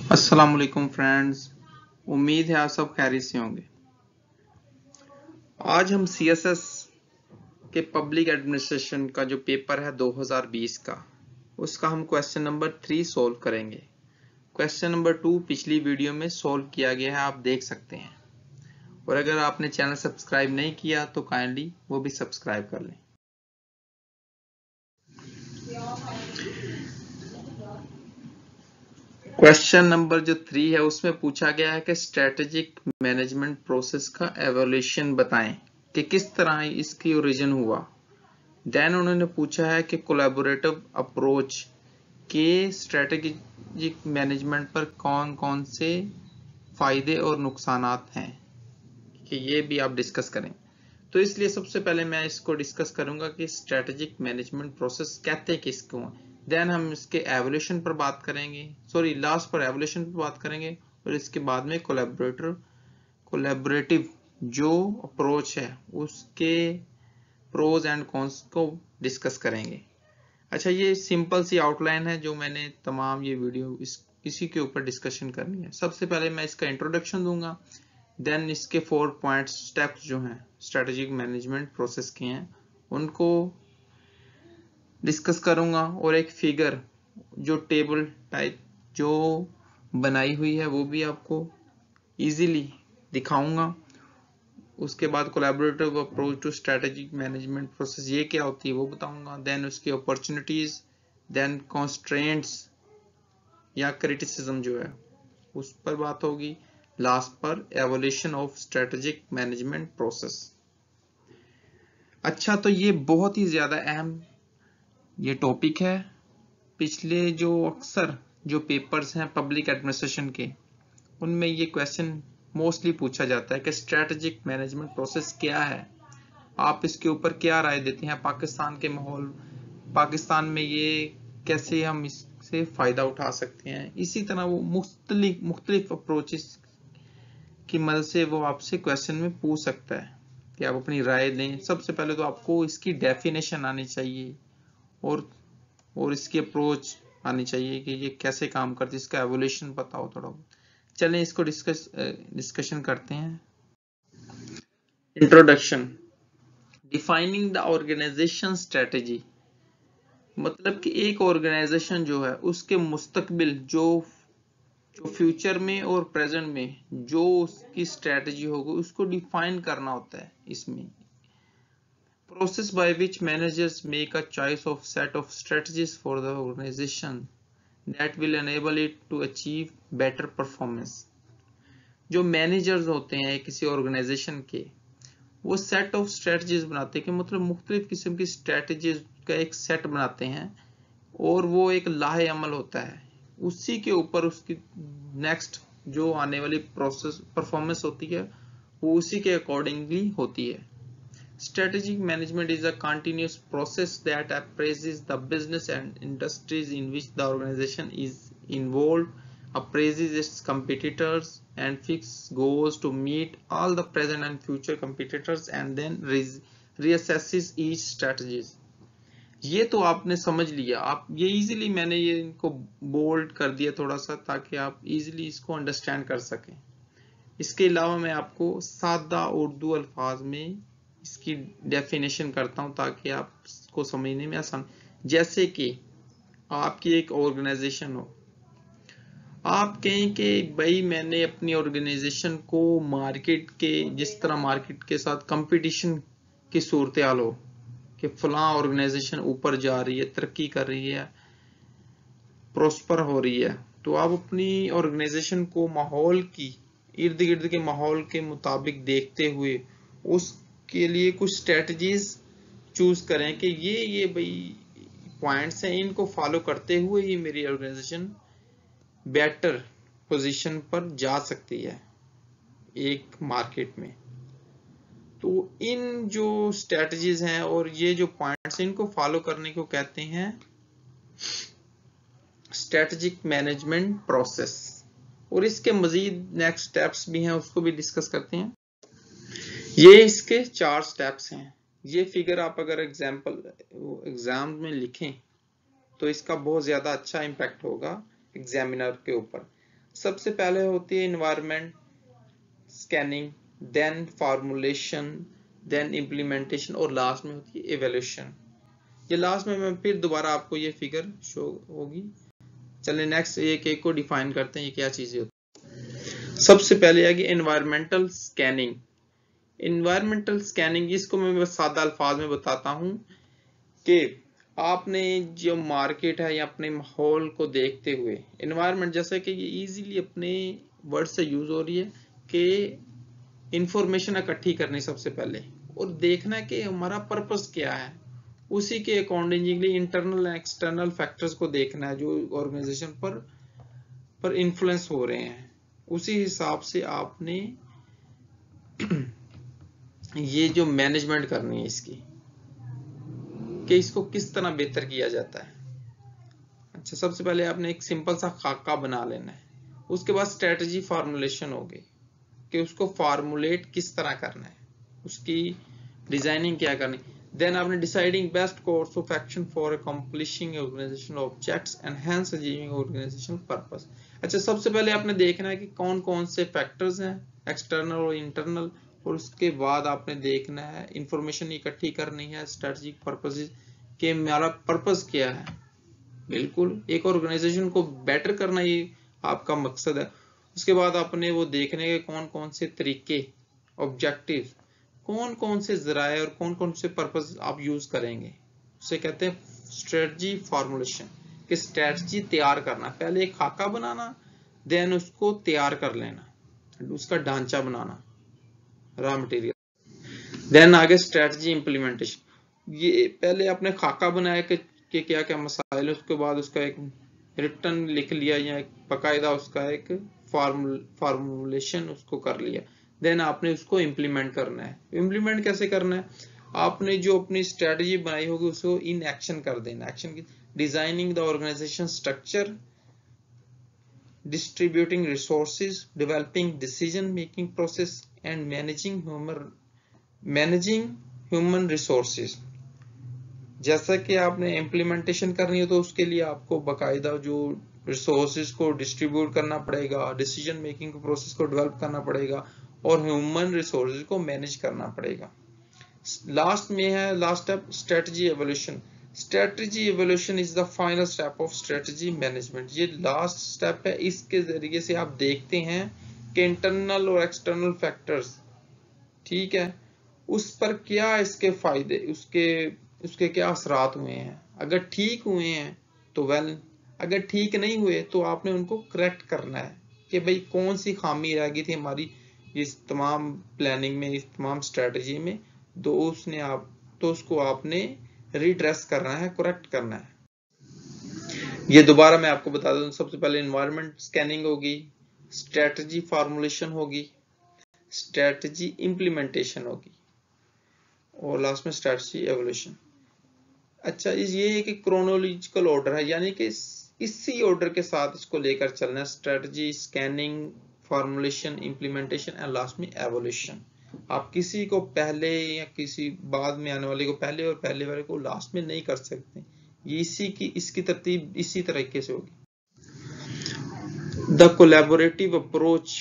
अस्सलाम वालेकुम फ्रेंड्स, उम्मीद है आप सब खैरियत से होंगे। आज हम सीएसएस के पब्लिक एडमिनिस्ट्रेशन का जो पेपर है 2020 का, उसका हम क्वेश्चन नंबर 3 सोल्व करेंगे। क्वेश्चन नंबर 2 पिछली वीडियो में सोल्व किया गया है, आप देख सकते हैं। और अगर आपने चैनल सब्सक्राइब नहीं किया तो काइंडली वो भी सब्सक्राइब कर लें। क्वेश्चन नंबर जो 3 है उसमें पूछा गया है कि स्ट्रेटेजिक मैनेजमेंट प्रोसेस का एवोल्यूशन बताएं कि किस तरह इसकी ओरिजिन हुआ। देन उन्होंने पूछा है कि कोलैबोरेटिव अप्रोच के स्ट्रेटेजिक मैनेजमेंट पर कौन कौन से फायदे और नुकसानात हैं कि ये भी आप डिस्कस करें। तो इसलिए सबसे पहले मैं इसको डिस्कस करूंगा कि स्ट्रेटेजिक मैनेजमेंट प्रोसेस कहते हैं किसको। देन हम इसके एवोल्यूशन पर बात करेंगे, लास्ट पर एवोल्यूशन पर बात करेंगे, और इसके बाद में कोलैबोरेटिव जो अप्रोच है उसके प्रोज एंड कॉन्स को डिस्कस करेंगे। अच्छा, ये सिंपल सी आउटलाइन है जो मैंने तमाम ये वीडियो इसी के ऊपर डिस्कशन करनी है। सबसे पहले मैं इसका इंट्रोडक्शन दूंगा, देन इसके 4 पॉइंट स्टेप्स जो हैं स्ट्रेटेजिक मैनेजमेंट प्रोसेस के हैं उनको डिस्कस करूंगा, और एक फिगर जो टेबल टाइप जो बनाई हुई है वो भी आपको इजीली दिखाऊंगा। उसके बाद collaborative approach to strategic management process ये क्या होती है वो बताऊंगा। देन उसकी अपॉर्चुनिटीज, देन कॉन्स्ट्रेंट्स या क्रिटिसिज्म जो है उस पर बात होगी। लास्ट पर evolution of strategic management process. अच्छा, तो ये बहुत ही ज्यादा अहम ये टॉपिक है। पिछले जो अक्सर जो पेपर्स हैं पब्लिक एडमिनिस्ट्रेशन के, उनमें ये क्वेश्चन मोस्टली पूछा जाता है कि स्ट्रेटेजिक मैनेजमेंट प्रोसेस क्या है, आप इसके ऊपर क्या राय देते हैं। पाकिस्तान के माहौल, पाकिस्तान में ये कैसे हम इससे फायदा उठा सकते हैं। इसी तरह वो मुख्तलिफ अप्रोचेस की मदद से वो आपसे क्वेश्चन में पूछ सकता है कि आप अपनी राय दें। सबसे पहले तो आपको इसकी डेफिनेशन आनी चाहिए और इसकी अप्रोच आनी चाहिए कि ये कैसे काम करती है, इसका एवोल्यूशन पता हो थोड़ा बहुत। चलें इसको डिस्कशन करते हैं। Introduction. Defining the organisation strategy, मतलब कि एक ऑर्गेनाइजेशन जो है उसके मुस्तकबिल जो फ्यूचर में और प्रेजेंट में जो उसकी स्ट्रेटेजी होगी उसको डिफाइन करना होता है। इसमें process by which managers make a choice of set of strategies for the organization that will enable it to achieve better performance. जो मैनेजर्स होते हैं किसी ऑर्गेनाइजेशन के, वो सेट ऑफ स्ट्रेटजीज बनाते हैं कि मतलब मुख्तलिफ किस्म की स्ट्रेटजीज का एक सेट बनाते हैं, और वो एक लाहे अमल होता है। उसी के ऊपर उसकी नेक्स्ट जो आने वाली प्रोसेस परफॉर्मेंस होती है वो उसी के अकॉर्डिंगली होती है। Strategic management is a continuous process that appraises the business and industries in which the organization is involved, appraises its competitors, and fixes goals to meet all the present and future competitors, and then reassesses each strategies. ये तो आपने समझ लिया। आप ये easily, मैंने ये इनको बोल्ड कर दिया थोड़ा सा ताकि आप इजीली इसको अंडरस्टैंड कर सकें। इसके अलावा मैं आपको सादा उर्दू अल्फाज में इसकी डेफिनेशन करता हूं ताकि आपको समझने में आसान। जैसे कि आपकी एक ऑर्गेनाइजेशन हो, आप कहें कि भाई मैंने अपनी ऑर्गेनाइजेशन को मार्केट के, जिस तरह मार्केट के साथ कंपटीशन की सूरत हाल हो कि फलां ऑर्गेनाइजेशन ऊपर जा रही है, तरक्की कर रही है, प्रोस्पर हो रही है, तो आप अपनी ऑर्गेनाइजेशन को माहौल की, इर्द गिर्द के माहौल के मुताबिक देखते हुए उसके लिए कुछ स्ट्रेटजीज चूज करें कि ये भाई पॉइंट्स हैं, इनको फॉलो करते हुए ही मेरी ऑर्गेनाइजेशन बेटर पोजीशन पर जा सकती है एक मार्केट में। तो इन जो स्ट्रेटजीज हैं और ये जो पॉइंट्स हैं इनको फॉलो करने को कहते हैं स्ट्रेटेजिक मैनेजमेंट प्रोसेस। और इसके मजीद नेक्स्ट स्टेप्स भी हैं, उसको भी डिस्कस करते हैं। ये इसके 4 स्टेप्स हैं। ये फिगर आप अगर एग्जाम में लिखें तो इसका बहुत ज्यादा अच्छा इंपैक्ट होगा एग्जामिनर के ऊपर। सबसे पहले होती है environment scanning, then formulation, then implementation और लास्ट में होती है एवोल्यूशन। ये लास्ट में मैं फिर दोबारा आपको ये फिगर शो होगी। चलिए नेक्स्ट एक एक को डिफाइन करते हैं ये क्या चीजें होती हैं। सबसे पहले आगे एनवायरमेंटल स्कैनिंग। एनवायरमेंटल स्कैनिंग इसको मैं बस सादा अल्फाज में बताता हूं कि आपने जो मार्केट है या अपने माहौल को देखते हुए एनवायरमेंट, जैसे कि ये इजीली अपने वर्ड से यूज हो रही है कि इंफॉर्मेशन इकट्ठी करनी सबसे पहले और देखना कि हमारा पर्पस क्या है, उसी के अकॉर्डिंगली इंटरनल एक्सटर्नल फैक्टर्स को देखना है जो ऑर्गेनाइजेशन पर इन्फ्लुएंस हो रहे हैं। उसी हिसाब से आपने ये जो मैनेजमेंट करनी है इसकी कि इसको किस तरह बेहतर किया जाता है। अच्छा, सबसे पहले आपने एक सिंपल सा खाका बना लेना है, उसके बाद स्ट्रेटजी फॉर्मुलेशन होगी कि उसको फॉर्मुलेट किस तरह करना है, उसकी डिजाइनिंग क्या करनी। देन आपने deciding best course of action for accomplishing organizational objects and hence achieving organizational purpose. अच्छा, सबसे पहले आपने देखना है कि कौन कौन से फैक्टर्स हैं एक्सटर्नल और इंटरनल, और उसके बाद आपने देखना है इंफॉर्मेशन इकट्ठी करनी है स्ट्रेटेजिक पर्पसेस के मेरा पर्पस क्या है। बिल्कुल एक ऑर्गेनाइजेशन को बेटर करना ये आपका मकसद है। उसके बाद आपने वो देखने के कौन कौन से तरीके, ऑब्जेक्टिव, कौन कौन से जराए और कौन कौन से पर्पस आप यूज करेंगे, उसे कहते हैं स्ट्रेटजी फॉर्मुलेशन। कि स्ट्रेटजी तैयार करना, पहले एक खाका बनाना, देन उसको तैयार कर लेना, उसका ढांचा बनाना, रॉ मटेरियल, देन आगे स्ट्रेटजी इंप्लीमेंटेशन। ये पहले आपने खाका बनाया कि क्या क्या मसाइल, उसके बाद उसका एक रिटर्न लिख लिया या बाकायदा उसका एक फॉर्मुलेशन उसको कर लिया। देन आपने उसको इम्प्लीमेंट करना है। इम्प्लीमेंट कैसे करना है, आपने जो अपनी स्ट्रेटजी बनाई होगी उसको इन एक्शन कर देना। एक्शन की designing the organization structure, distributing resources, developing decision making process and managing human resources। जैसा कि आपने इम्प्लीमेंटेशन करनी है तो उसके लिए आपको बाकायदा जो रिसोर्सेज को डिस्ट्रीब्यूट करना पड़ेगा, डिसीजन मेकिंग प्रोसेस को डेवलप करना पड़ेगा और ह्यूमन रिसोर्सेज को मैनेज करना पड़ेगा। लास्ट में है last step strategy evolution. Strategy evolution is the final step of strategy management. ये लास्ट स्टेप है, इसके जरिए से आप देखते हैं कि इंटरनल और एक्सटर्नल फैक्टर्स, ठीक है, उस पर क्या इसके फायदे, उसके क्या असरात हुए हैं। अगर ठीक हुए हैं तो वेल, अगर ठीक नहीं हुए तो आपने उनको करेक्ट करना है कि भाई कौन सी खामी रह गई थी हमारी इस तमाम प्लानिंग में, इस तमाम स्ट्रेटजी में, तो उसको आपने रिड्रेस करना है, करेक्ट करना है। ये दोबारा मैं आपको बता दूं, सबसे पहले एनवायरनमेंट स्कैनिंग होगी, स्ट्रेटजी फॉर्मुलेशन होगी, स्ट्रेटजी इंप्लीमेंटेशन होगी और लास्ट में स्ट्रेटजी एवोल्यूशन। अच्छा, ये एक क्रोनोलॉजिकल ऑर्डर है, यानी कि इसी ऑर्डर के साथ इसको लेकर चलना है। Strategy, scanning, formulation, implementation and last में एवोल्यूशन। आप किसी को पहले या किसी बाद में आने वाले को पहले और पहले वाले को लास्ट में नहीं कर सकते। ये इसकी तरतीब इसी तरीके से होगी। The collaborative approach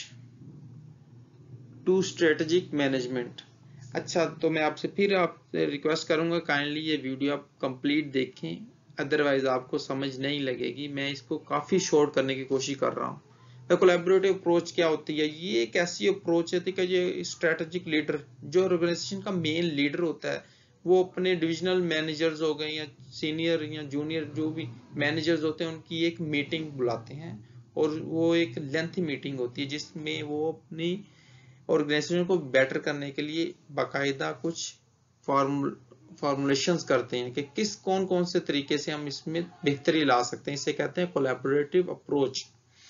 to strategic management. अच्छा, तो मैं आपसे रिक्वेस्ट करूंगा काइंडली ये वीडियो आप कंप्लीट देखें, अदरवाइज आपको समझ नहीं लगेगी। मैं इसको काफी शॉर्ट करने की कोशिश कर रहा हूँ। द कोलैबोरेटिव अप्रोच क्या होती है, ये एक ऐसी अप्रोच है कि ये स्ट्रेटेजिक लीडर, जो ऑर्गेनाइजेशन का मेन लीडर होता है, वो अपने डिविजनल मैनेजर्स हो गए या सीनियर या जूनियर जो भी मैनेजर्स होते हैं उनकी एक मीटिंग बुलाते हैं और वो एक लेंथी मीटिंग होती है जिसमें वो अपनी ऑर्गेनाइजेशन को बेटर करने के लिए बाकायदा कुछ फॉर्मुलेशंस करते हैं कि किस कौन कौन से तरीके से हम इसमें बेहतरी ला सकते हैं। इसे कहते हैं कोलैबोरेटिव अप्रोच।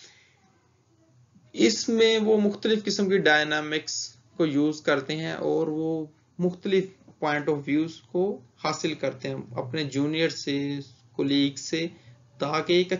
इसमें वो मुख्तलिफ किस्म की डायनामिक्स को यूज करते हैं और वो मुख्तलिफ पॉइंट ऑफ व्यूज को हासिल करते हैं अपने जूनियर से, कोलीग से, ताकि एक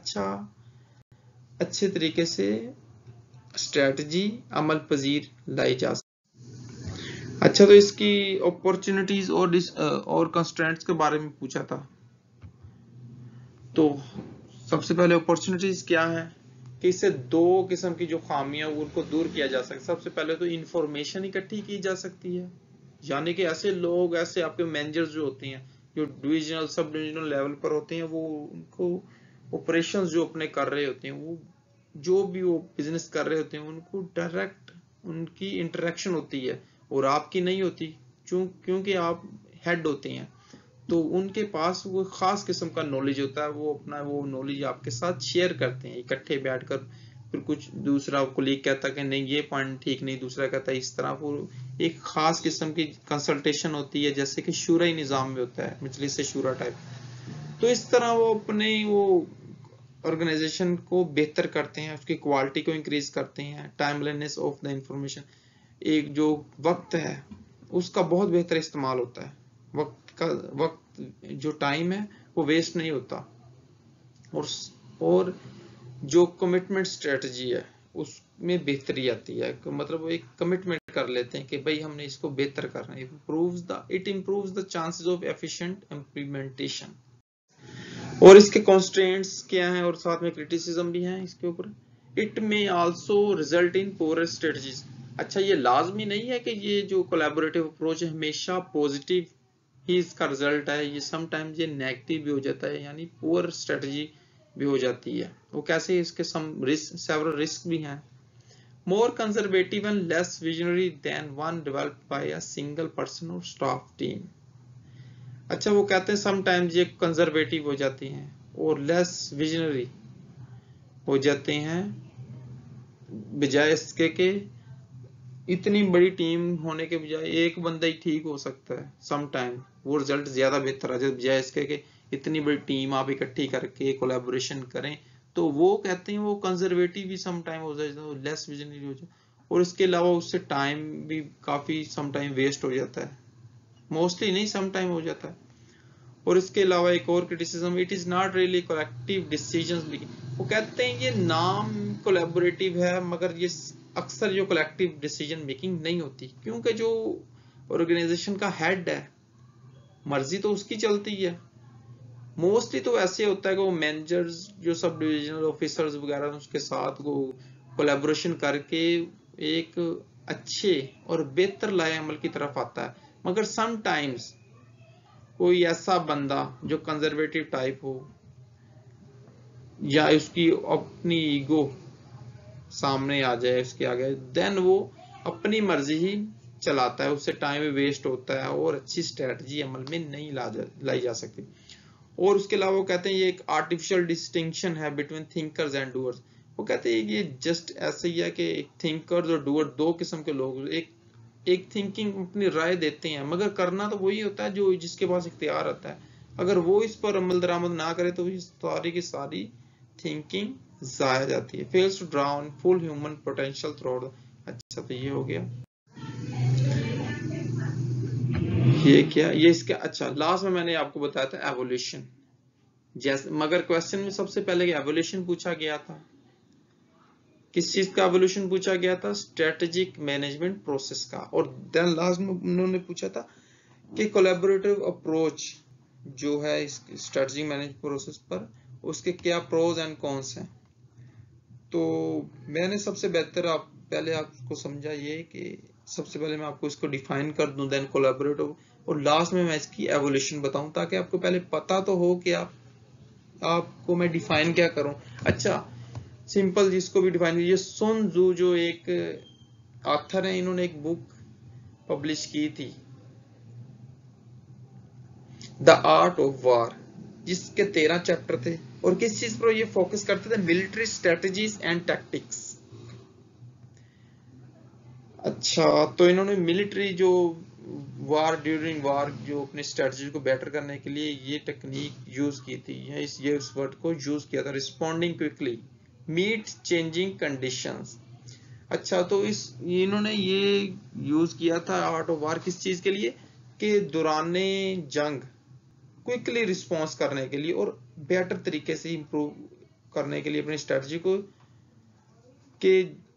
अच्छे तरीके से स्ट्रेटजी अमल पजीर लाई जा सके। अच्छा, तो इसकी अपॉर्चुनिटीज और कंस्ट्रेंट्स के बारे में पूछा था। तो सबसे पहले अपॉर्चुनिटीज क्या है, कि इससे दो किस्म की जो खामियां उनको दूर किया जा सकता है। सबसे पहले तो इंफॉर्मेशन इकट्ठी की जा सकती है, यानी कि ऐसे लोग, ऐसे आपके मैनेजर्स जो होते हैं, जो डिविजनल सब डिविजनल लेवल पर होते हैं, वो उनको ऑपरेशंस जो अपने कर रहे होते हैं, वो जो भी वो बिजनेस कर रहे होते हैं, उनको डायरेक्ट उनकी इंटरेक्शन होती है और आपकी नहीं होती, क्योंकि आप हेड होते हैं, तो उनके पास वो खास किस्म का नॉलेज होता है, वो अपना वो नॉलेज आपके साथ शेयर करते हैं इकट्ठे बैठकर। फिर कुछ दूसरा कोलीग कहता है कि नहीं ये पॉइंट ठीक नहीं, दूसरा कहता है इस तरह, वो एक खास किस्म की कंसल्टेशन होती है, जैसे कि शूरा निज़ाम में होता है, मजलिस शूरा टाइप। तो इस तरह वो अपने वो ऑर्गेनाइजेशन को बेहतर करते हैं, उसकी क्वालिटी को इंक्रीज करते हैं। टाइमलीनेस ऑफ द इंफॉर्मेशन, एक जो वक्त है उसका बहुत बेहतर इस्तेमाल होता है, वक्त जो टाइम है वो वेस्ट नहीं होता। और जो कमिटमेंट स्ट्रेटजी है उसमें बेहतरी आती है, मतलब एक कमिटमेंट कर लेते हैं कि भाई हमने इसको बेहतर करना है। It improves the chances of efficient implementation. और इसके कॉन्स्ट्रेंट्स क्या हैं और साथ में क्रिटिसिज्म भी हैं इसके ऊपर। It may also result in poor strategies. अच्छा, ये लाजमी नहीं है कि ये जो कोलैबोरेटिव अप्रोच है हमेशा पॉजिटिव ही इसका रिजल्ट है, ये समटाइम्स ये नेगेटिव भी हो जाता है, यानी पुअर स्ट्रेटजी भी हो जाती है। वो कैसे, इसके सेवरल रिस्क भी हैं। More conservative and less visionary than one developed by a single person और स्टाफ टीम। अच्छा, वो कहते हैं समटाइम्स ये कंजर्वेटिव हो जाती हैं और लेस विजनरी हो जाते हैं, बजाय इसके कि इतनी बड़ी टीम होने के बजाय एक बंदा ही ठीक हो सकता है। समटाइम वो रिजल्ट ज्यादा बेहतर आ जाए, बजाय इसके कि इतनी बड़ी टीम आप इकट्ठी करके कोलैबोरेशन करें। तो वो कहते हैं वो कंजर्वेटिव भी समटाइम हो जाए, लेस विजनरी हो जाए, और इसके अलावा उससे टाइम भी काफी समटाइम वेस्ट हो जाता है, मोस्टली नहीं समटाइम हो जाता है। और इसके अलावा एक और criticism, it is not really collective decisions making. वो कहते हैं ये नाम कोलैबोरेटिव है मगर ये अक्सर जो कलेक्टिव डिसीजन मेकिंग नहीं होती, क्योंकि जो ऑर्गेनाइजेशन का हेड है मर्जी तो उसकी चलती है। मोस्टली तो ऐसे होता है कि वो मैनेजर्स जो सब डिविजनल ऑफिसर्स वगैरह उसके साथ वो कोलैबोरेशन करके एक अच्छे और बेहतर लाए अमल की तरफ आता है। मगर समटाइम्स कोई ऐसा बंदा जो कंजर्वेटिव टाइप हो या उसकी अपनी ईगो सामने आ जाए उसके आगे, देन वो अपनी मर्जी ही चलाता है, उससे टाइम वेस्ट होता है और अच्छी स्ट्रेटजी अमल में नहीं लाई जा सकती। और उसके अलावा वो कहते हैं ये एक आर्टिफिशियल डिस्टिंक्शन है बिटवीन थिंकर्स एंड डूअर्स। वो कहते हैं ये जस्ट ऐसे ही है कि थिंकर्स और डूअर दो किस्म के लोग, एक थिंकिंग अपनी राय देते हैं मगर करना तो वही होता है जो जिसके पास इख्तियार आता है। अगर वो इस पर अमल दरामद ना करे तो सारी की सारी थिंकिंग जाया जाती है। Fails to draw on full human potential through. अच्छा, तो ये हो गया, ये क्या, ये इसका। अच्छा, लास्ट में मैंने आपको बताया था एवोल्यूशन, जैसे मगर क्वेश्चन में सबसे पहले एवोल्यूशन पूछा गया था, किस चीज का एवोल्यूशन पूछा गया था, स्ट्रेटेजिक मैनेजमेंट प्रोसेस का। और देन लास्ट में उन्होंने पूछा था कि कोलैबोरेटिव अप्रोच जो है इस स्ट्रेटेजिक मैनेजमेंट प्रोसेस पर, उसके क्या प्रोज एंड कॉन्स हैं। तो मैंने सबसे बेहतर पहले आपको समझा ये कि सबसे पहले मैं आपको इसको डिफाइन कर दूं, देन कोलैबोरेटिव, और लास्ट में मैं इसकी एवोल्यूशन बताऊं, ताकि आपको पहले पता तो हो कि आपको मैं डिफाइन क्या करूं। अच्छा, सिंपल जिसको भी डिफाइन, ये सुन जू जो एक ऑथर है, इन्होंने एक बुक पब्लिश की थी द आर्ट ऑफ वार, जिसके 13 चैप्टर थे और किस चीज पर ये फोकस करते थे, मिलिट्री स्ट्रेटजीज एंड टैक्टिक्स। अच्छा, तो इन्होंने मिलिट्री जो वार ड्यूरिंग वार जो अपनी स्ट्रेटजी को बेटर करने के लिए ये टेक्निक यूज की थी, ये इस वर्ड को यूज किया था, responding quickly meet changing conditions. अच्छा, तो इन्होंने ये यूज किया था आर्ट ऑफ वार किस चीज के लिए, कि दौराने जंग क्विकली रिस्पॉन्स करने के लिए और बेटर तरीके से इंप्रूव करने के लिए अपनी स्ट्रेटजी को के।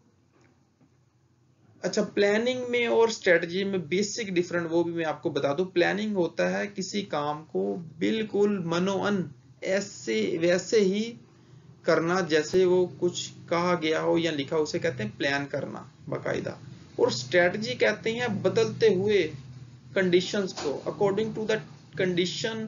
अच्छा, प्लानिंग में और स्ट्रेटजी में बेसिक डिफरेंट वो भी मैं आपको बता दूं। प्लानिंग होता है किसी काम को बिल्कुल मनोअन ऐसे वैसे ही करना, जैसे वो कुछ कहा गया हो या लिखा, उसे कहते हैं प्लान करना बाकायदा। और स्ट्रेटजी कहते हैं बदलते हुए कंडीशंस को, according to the condition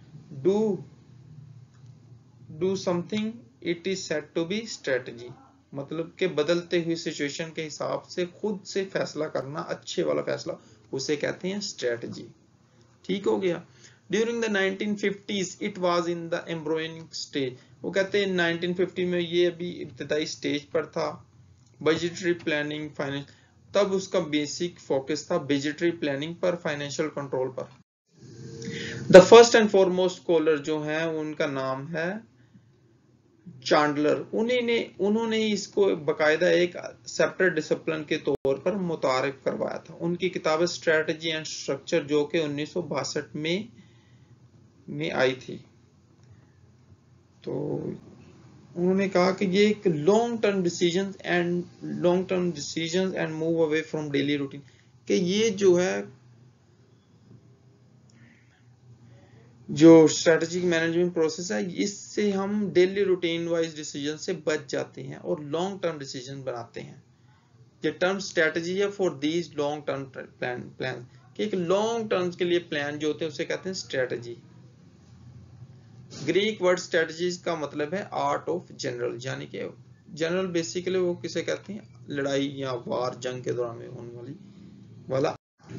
do something it is said to be strategy. मतलब कि बदलते हुए सिचुएशन के हिसाब से खुद से फैसला करना, अच्छे वाला फैसला, उसे कहते हैं स्ट्रेटजी। ठीक हो गया। During the 1950s it was in the embryonic stage. वो कहते हैं 1950 में ये अभी इब्तदाई स्टेज पर था। बजटरी प्लानिंग, फाइनेंस, तब उसका बेसिक फोकस था बजटरी प्लानिंग पर, फाइनेंशियल कंट्रोल पर। The first and foremost scholar जो है उनका नाम है चांडलर। उन्होंने इसको बकायदा एक सेपरेट डिसिप्लिन के तौर पर मुतारिफ करवाया था। उनकी किताब स्ट्रेटजी एंड स्ट्रक्चर जो कि 1962 में आई थी। तो उन्होंने कहा कि ये एक long term decisions and move away from daily routine, कि ये जो है जो स्ट्रेटेजिक मैनेजमेंट प्रोसेस है, इससे हम डेली रूटीन वाइज डिसीजन से बच जाते हैं और लॉन्ग टर्म डिसीजन बनाते हैं। ये टर्म स्ट्रेटेजी है for these long term plan, कि एक लॉन्ग टर्म के लिए प्लान जो होते हैं उसे कहते हैं स्ट्रेटेजी। ग्रीक वर्ड स्ट्रेटजीज का मतलब है आर्ट ऑफ जनरल, यानी कि जनरल बेसिकली वो किसे कहते हैं, लड़ाई या वार, जंग के दौरान में होने वाला।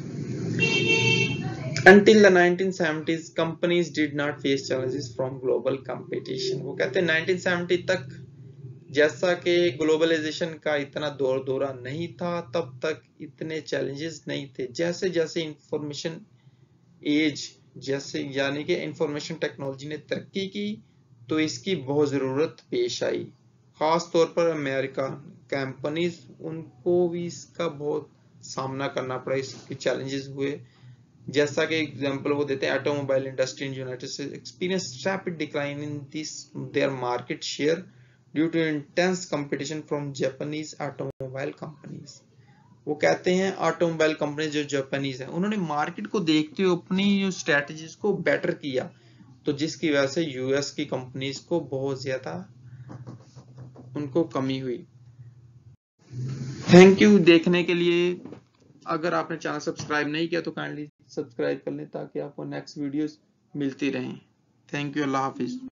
Until the 1970s, companies did not face challenges from global competition. वो कहते हैं 1970 तक जैसा कि ग्लोबलाइजेशन का इतना दौर दौरा नहीं था, तब तक इतने चैलेंजेस नहीं थे। जैसे जैसे इंफॉर्मेशन एज, जैसे यानी कि इंफॉर्मेशन टेक्नोलॉजी ने तरक्की की, तो इसकी बहुत जरूरत पेश आई। खास तौर पर अमेरिका कंपनीज, उनको भी इसका बहुत सामना करना पड़ा, इसके चैलेंजेस हुए। जैसा कि एग्जांपल वो देते हैं, automobile industry in United States experience rapid decline in this their market share due to intense competition from Japanese automobile companies. वो कहते हैं ऑटोमोबाइल कंपनी जो जापानीज है, उन्होंने मार्केट को देखते हुए अपनी स्ट्रेटजीज को बेटर किया, तो जिसकी वजह से यूएस की कंपनीज को बहुत ज्यादा उनको कमी हुई। थैंक यू देखने के लिए। अगर आपने चैनल सब्सक्राइब नहीं किया तो काइंडली सब्सक्राइब कर लें ताकि आपको नेक्स्ट वीडियोस मिलती रहें। थैंक यू, अल्लाह हाफिज।